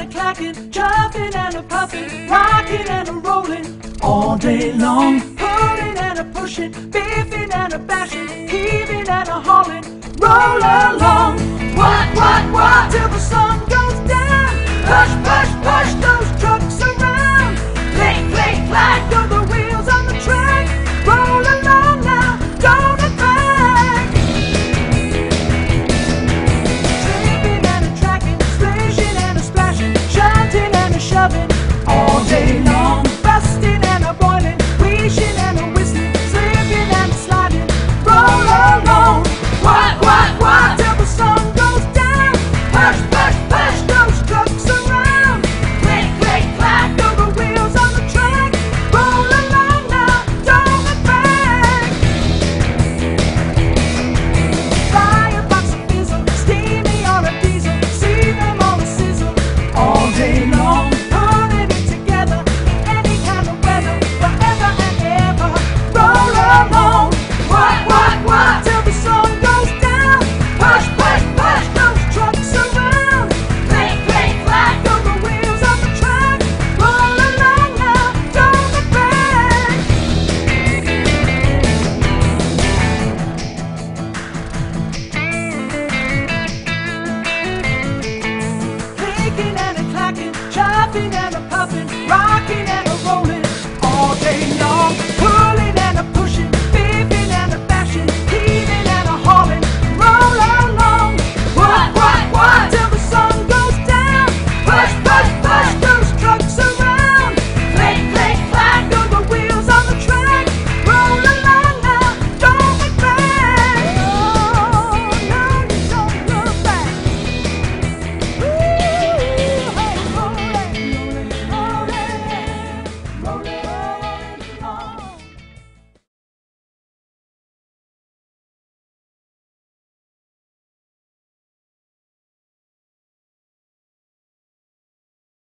clacking, chuffing and a puffing, rocking and a rolling all day long. Pulling and a pushing, biffing and a bashing, heaving and a hauling, roll along. What, till the sun